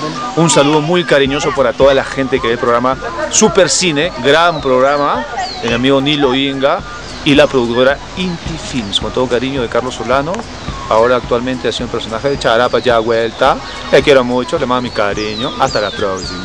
Un saludo muy cariñoso para toda la gente que ve el programa Super Cine, gran programa, mi amigo Nilo Inga y la productora Inti Films, con todo cariño de Carlos Solano, ahora actualmente haciendo un personaje de Charapa ya vuelta. Le quiero mucho, le mando mi cariño, hasta la próxima.